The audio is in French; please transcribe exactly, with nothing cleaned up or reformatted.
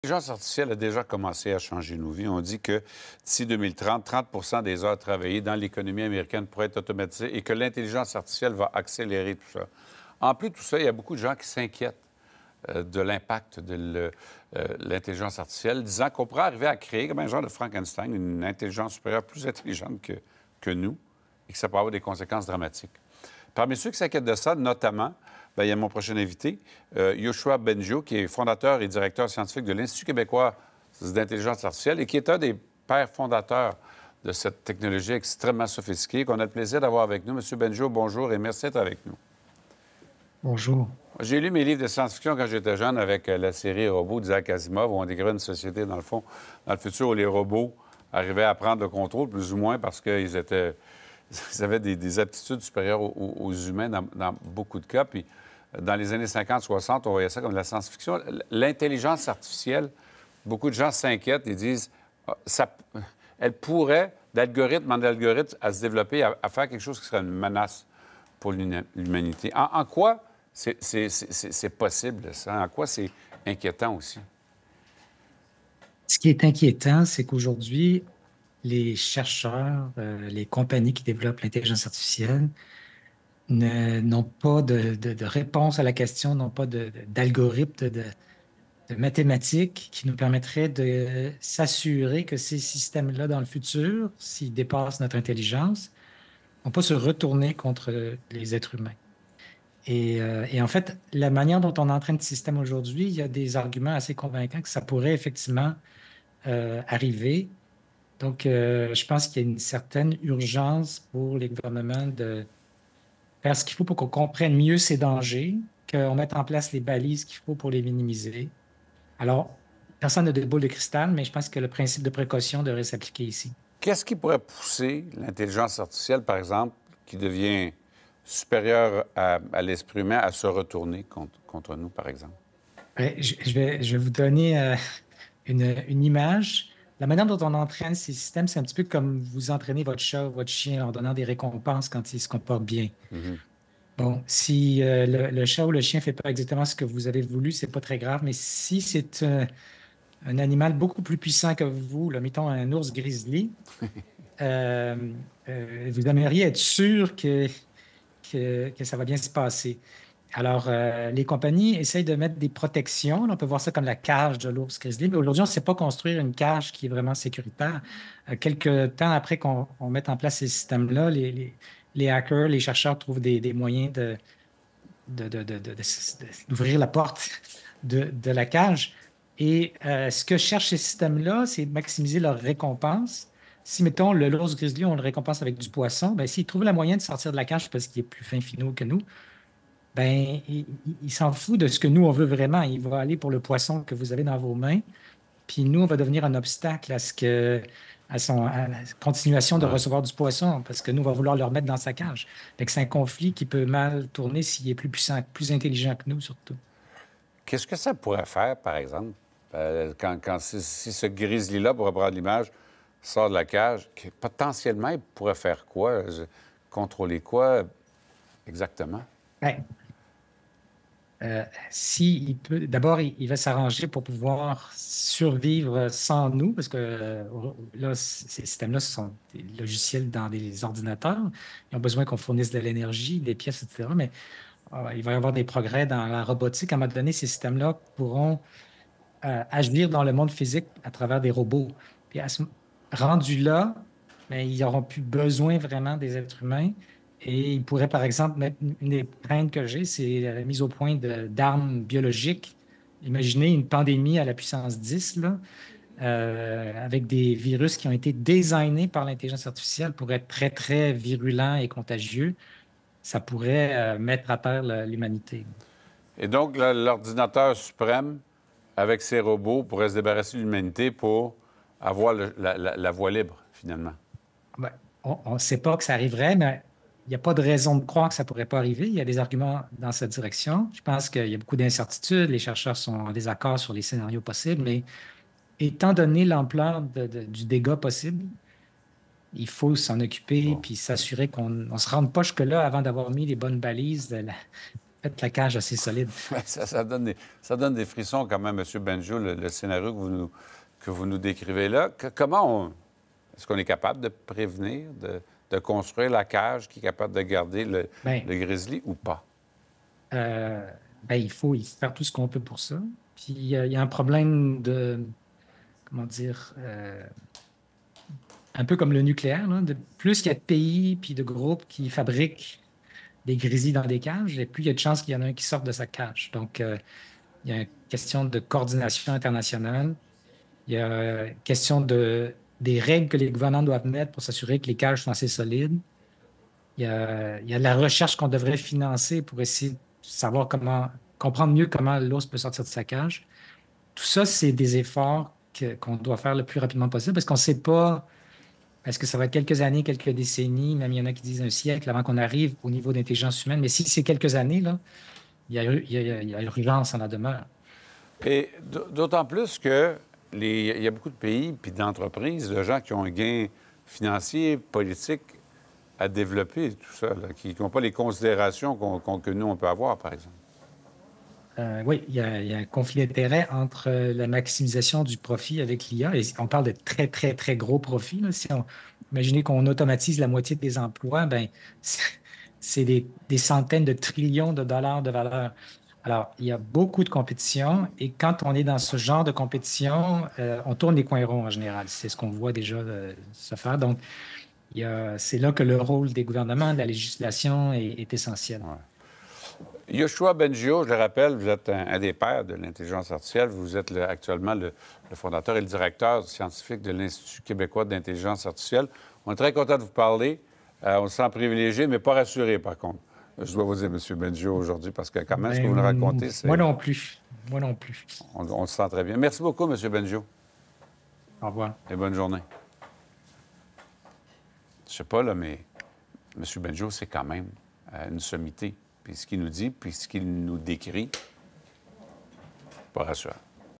L'intelligence artificielle a déjà commencé à changer nos vies. On dit que d'ici deux mille trente, trente pour cent des heures travaillées dans l'économie américaine pourraient être automatisées et que l'intelligence artificielle va accélérer tout ça. En plus de tout ça, il y a beaucoup de gens qui s'inquiètent euh, de l'impact de le- euh, l'intelligence artificielle, disant qu'on pourrait arriver à créer, comme un genre de Frankenstein, une intelligence supérieure plus intelligente que, que nous et que ça peut avoir des conséquences dramatiques. Parmi ceux qui s'inquiètent de ça, notamment, bien, il y a mon prochain invité, euh, Yoshua Bengio, qui est fondateur et directeur scientifique de l'Institut québécois d'intelligence artificielle et qui est un des pères fondateurs de cette technologie extrêmement sophistiquée qu'on a le plaisir d'avoir avec nous. Monsieur Bengio, bonjour et merci d'être avec nous. Bonjour. J'ai lu mes livres de science-fiction quand j'étais jeune avec euh, la série Robots d'Isaac Asimov, où on décrivait une société, dans le fond, dans le futur, où les robots arrivaient à prendre le contrôle, plus ou moins, parce qu'ils étaient... Ils avaient des, des aptitudes supérieures aux, aux humains dans, dans beaucoup de cas. Puis, dans les années cinquante soixante, on voyait ça comme de la science-fiction. L'intelligence artificielle, beaucoup de gens s'inquiètent et disent ah, ça, elle pourrait, d'algorithme en algorithme, à se développer, à, à faire quelque chose qui serait une menace pour l'humanité. En, en quoi c'est possible, ça? En quoi c'est inquiétant aussi? Ce qui est inquiétant, c'est qu'aujourd'hui, les chercheurs, euh, les compagnies qui développent l'intelligence artificielle ne- n'ont pas de, de- de réponse à la question, n'ont pas de- de- d'algorithme, de, de- de mathématiques qui nous permettraient de s'assurer que ces systèmes-là, dans le futur, s'ils dépassent notre intelligence, ne vont pas se retourner contre les êtres humains. Et, euh, et en fait, la manière dont on entraîne le système aujourd'hui, il y a des arguments assez convaincants que ça pourrait effectivement euh, arriver. Donc, euh, je pense qu'il y a une certaine urgence pour les gouvernements de faire ce qu'il faut pour qu'on comprenne mieux ces dangers, qu'on mette en place les balises qu'il faut pour les minimiser. Alors, personne n'a de boule de cristal, mais je pense que le principe de précaution devrait s'appliquer ici. Qu'est-ce qui pourrait pousser l'intelligence artificielle, par exemple, qui devient supérieure à, à l'esprit humain, à se retourner contre, contre nous, par exemple? Ouais, Je, je vais, je vais vous donner euh, une, une image. La manière dont on entraîne ces systèmes, c'est un petit peu comme vous entraînez votre chat ou votre chien en donnant des récompenses quand il se comporte bien. Mhm. Bon, si euh, le, le chat ou le chien ne fait pas exactement ce que vous avez voulu, c'est pas très grave, mais si c'est euh, un animal beaucoup plus puissant que vous, là, mettons un ours grizzly, euh, euh, vous aimeriez être sûr que, que, que ça va bien se passer. Alors, euh, les compagnies essayent de mettre des protections. Là, on peut voir ça comme la cage de l'ours grizzly, mais aujourd'hui, on ne sait pas construire une cage qui est vraiment sécuritaire. Euh, quelques temps après qu'on on mette en place ces systèmes-là, les, les- les hackers, les chercheurs trouvent des, des moyens de, de- de- de- de- de- d'ouvrir la porte de, de la cage. Et euh, ce que cherchent ces systèmes-là, c'est de maximiser leur récompense. Si, mettons, le l'ours grizzly, on le récompense avec du poisson, ben, s'il trouve la moyen de sortir de la cage parce qu'il est plus fin finot que nous, ben, il, il- il s'en fout de ce que nous, on veut vraiment. Il va aller pour le poisson que vous avez dans vos mains. Puis nous, on va devenir un obstacle à ce que, à son, à la continuation de Ouais. recevoir du poisson, parce que nous, on va vouloir le remettre dans sa cage. Fait que c'est un conflit qui peut mal tourner s'il est plus puissant, plus intelligent que nous, surtout. Qu'est-ce que ça pourrait faire, par exemple, euh, quand, quand si, si ce grizzly-là, pour reprendre l'image, sort de la cage, que potentiellement, il pourrait faire quoi? Euh, Contrôler quoi exactement? Ben, euh, si il peut, d'abord, il, il va s'arranger pour pouvoir survivre sans nous, parce que euh, là, c- ces systèmes-là, ce sont des logiciels dans des ordinateurs. Ils ont besoin qu'on fournisse de l'énergie, des pièces, et cetera. Mais euh, il va y avoir des progrès dans la robotique. À un moment donné, ces systèmes-là pourront euh, agir dans le monde physique à travers des robots. Puis à ce, rendu là, ben, ils n'auront plus besoin vraiment des êtres humains. Et ils pourraient, par exemple, mettre une une des craintes que j'ai, c'est la mise au point de- d'armes biologiques. Imaginez une pandémie à la puissance dix, là, euh, avec des virus qui ont été designés par l'intelligence artificielle pour être très, très virulents et contagieux. Ça pourrait euh, mettre à terre la- l'humanité. Et donc, là, l'ordinateur suprême, avec ses robots, pourrait se débarrasser de l'humanité pour avoir le- la, la- la voie libre, finalement. Ouais, on ne sait pas que ça arriverait, mais il n'y a pas de raison de croire que ça ne pourrait pas arriver. Il y a des arguments dans cette direction. Je pense qu'il y a beaucoup d'incertitudes. Les chercheurs sont en désaccord sur les scénarios possibles, mais étant donné l'ampleur de- de- du dégât possible, il faut s'en occuper Bon. puis s'assurer qu'on ne se rende pas jusque-là avant d'avoir mis les bonnes balises de la- faites la cage assez solide. ça, ça, donne des, ça donne des frissons quand même, M. Benjo, le, le scénario que vous nous, que vous nous décrivez là. Que, comment on... Est-ce qu'on est capable de prévenir, de, de construire la cage qui est capable de garder le, Bien, le grizzly ou pas? euh, ben, il faut faire tout ce qu'on peut pour ça. Puis euh, il y a un problème de, comment dire, euh, un peu comme le nucléaire, là, de plus il y a de pays puis de groupes qui fabriquent des grésilles dans des cages, et plus il y a de chances qu'il y en a un qui sorte de sa cage. Donc, euh, il y a une question de coordination internationale. Il y a une question de, des règles que les gouvernants doivent mettre pour s'assurer que les cages sont assez solides. Il y a, il y a de la recherche qu'on devrait financer pour essayer de savoir comment, comprendre mieux comment l'ours peut sortir de sa cage. Tout ça, c'est des efforts que- qu'on doit faire le plus rapidement possible parce qu'on ne sait pas, est-ce que ça va être quelques années, quelques décennies, même il y en a qui disent un siècle avant qu'on arrive au niveau d'intelligence humaine. Mais si c'est quelques années, là, il y a, il y a- il y a urgence en la demeure. Et d'autant plus que les, il y a beaucoup de pays puis d'entreprises, de gens qui ont un gain financier, politique à développer, tout ça, là, qui n'ont pas les considérations qu'on, qu'on- que nous, on peut avoir, par exemple. Euh, oui, il y a, il y a un conflit d'intérêt entre euh, la maximisation du profit avec l'I A, et on parle de très, très, très gros profits, là. Si on, imaginez qu'on automatise la moitié des emplois, ben, c'est c'est des, des centaines de trillions de dollars de valeur. Alors, il y a beaucoup de compétition, et quand on est dans ce genre de compétition, euh, on tourne les coins ronds en général. C'est ce qu'on voit déjà euh, se faire. Donc, il y a- c'est là que le rôle des gouvernements, de la législation est, est essentiel. Ouais. Yoshua Bengio, je le rappelle, vous êtes un, un des pères de l'intelligence artificielle. Vous êtes le- actuellement le, le fondateur et le directeur scientifique de l'Institut québécois d'intelligence artificielle. On est très content de vous parler. Euh, on se sent privilégié, mais pas rassuré, par contre. Je dois vous dire, M. Bengio, aujourd'hui, parce que quand même, ce que vous nous Ben, racontez, c'est... moi non plus. Moi non plus. On, on se sent très bien. Merci beaucoup, M. Bengio, Au revoir. et bonne journée. Je sais pas, là, mais M. Bengio, c'est quand même euh, une sommité. Puis ce qu'il nous dit, puis ce qu'il nous décrit, pas rassurant.